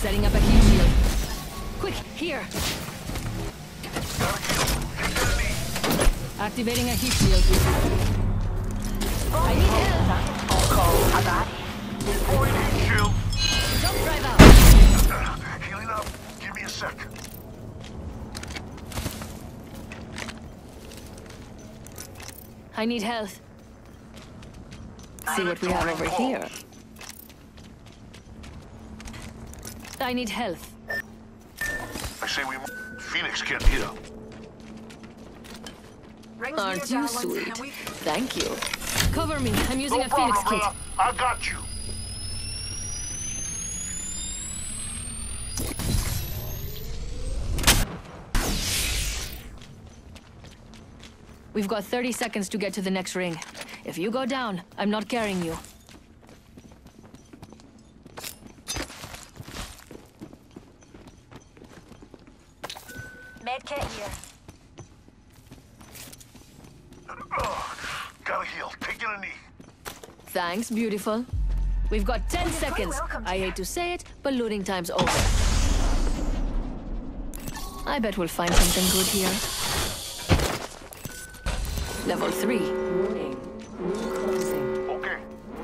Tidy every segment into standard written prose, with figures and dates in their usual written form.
Setting up a heat shield. Quick, here. Activating a heat shield. I need help. On call. I got it. Shield. Don't drive out. Healing up. Give me a sec. I need health. See what we have over here. I need health. I say we Phoenix can't heal. Aren't you sweet? Thank you. Cover me. I'm using No a Phoenix problem, kit. brother. I got you. We've got 30 seconds to get to the next ring. If you go down, I'm not carrying you. Medkit here. Gotta heal. Taking a knee. Thanks, beautiful. We've got 10 seconds. welcome, I hate to say it, but looting time's over. I bet we'll find something good here. Level 3. Warning. Room closing. Okay.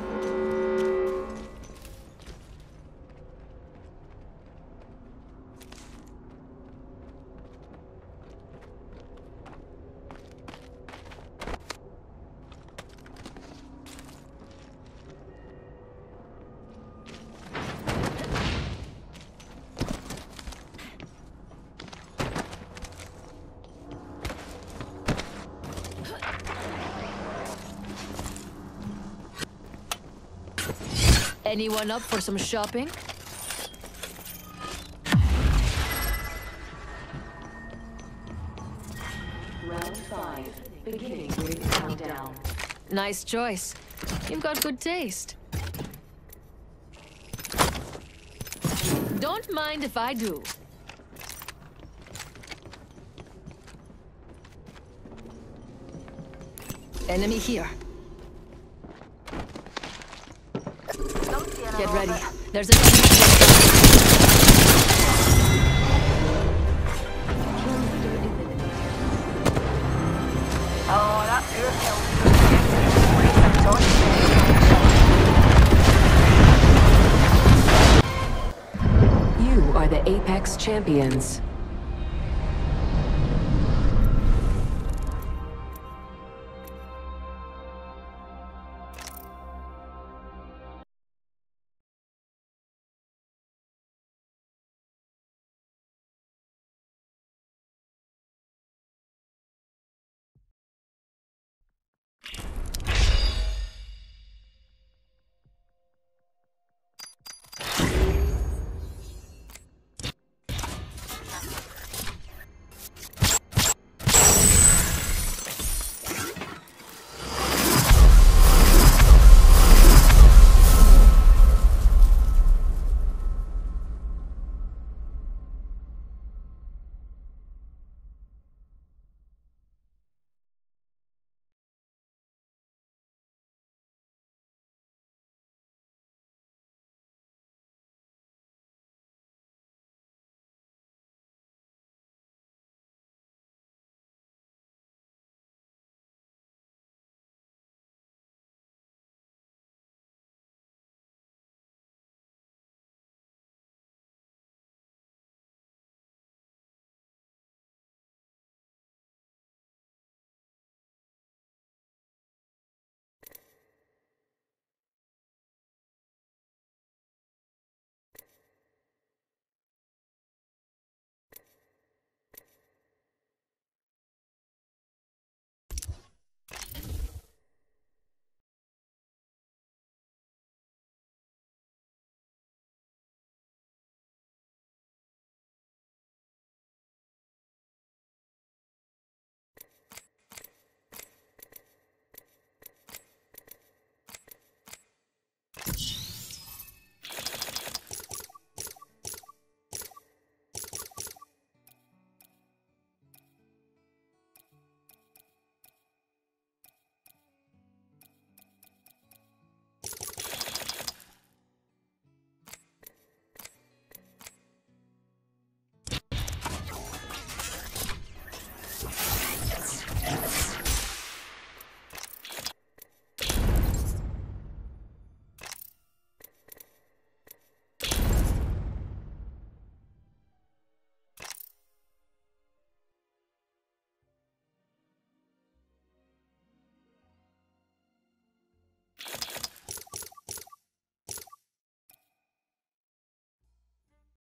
Anyone up for some shopping? Round 5. Beginning ring countdown. Nice choice. You've got good taste. Don't mind if I do. Enemy here. Get ready. There's a Oh, that pure kill. You are the Apex Champions.